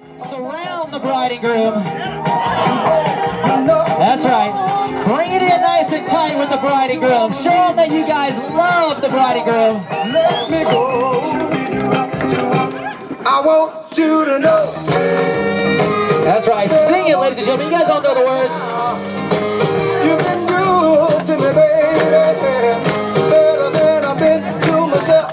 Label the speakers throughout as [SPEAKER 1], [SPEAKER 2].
[SPEAKER 1] Surround the bride and groom. That's right. Bring it in nice and tight with the bride and groom. Show them that you guys love the bride and groom.
[SPEAKER 2] Let me go. I want you to know.
[SPEAKER 1] That's right. Sing it, ladies and gentlemen. You guys don't know the words.
[SPEAKER 2] You've been good to me, baby. Better than I've been to myself.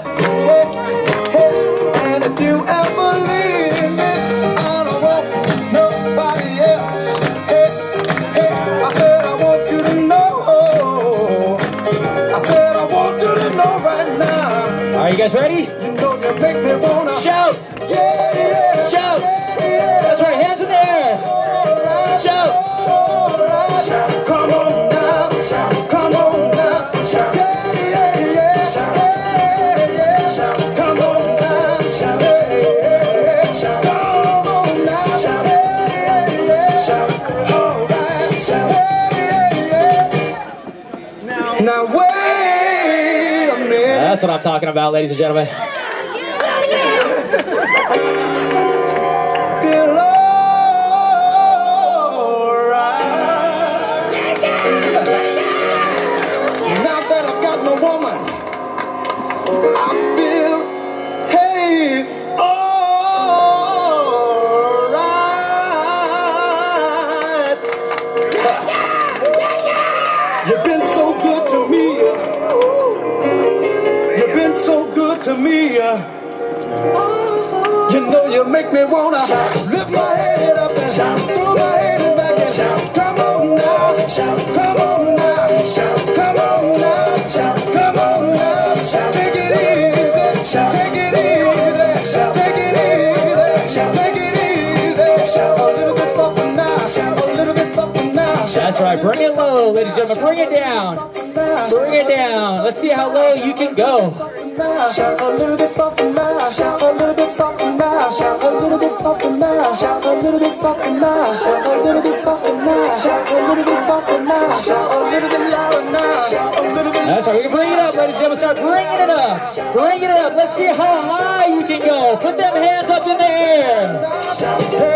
[SPEAKER 2] And if you ever leave me, I don't want nobody else. I said I want you to know. I said I want you to know right now.
[SPEAKER 1] Are you guys ready?
[SPEAKER 2] You know you make me wanna
[SPEAKER 1] shout.
[SPEAKER 2] Yeah, yeah.
[SPEAKER 1] Shout.
[SPEAKER 2] Yeah.
[SPEAKER 1] That's right. Hands in the air. Shout.
[SPEAKER 2] Come on now. Come on now. Yeah, yeah, yeah. Come on now. Come on now. Now wait a minute.
[SPEAKER 1] That's what I'm talking about, ladies and gentlemen.
[SPEAKER 2] Feel alright. Now that I've got my woman, I feel, hey, alright. You've been so good to me. You've been so good to me. You know you make me wanna lift my head up and throw my head back and come on now, come on now, come on now, come on now, take it easy, take it easy, take it easy, take it easy, a little bit softer now, a little bit softer now.
[SPEAKER 1] That's right. Bring it low, ladies and gentlemen. Bring it down. Bring it down. Let's see how low you can go.
[SPEAKER 2] A little bit softer now, a little bit softer now, a little bit softer now, a little bit softer now, a little bit softer now, a little bit softer now, a little bit louder now, a little bit.
[SPEAKER 1] That's right. We can bring it up, ladies and gentlemen. Start bringing it up. Bring it up. Let's see how high you can go. Put them hands up in the air.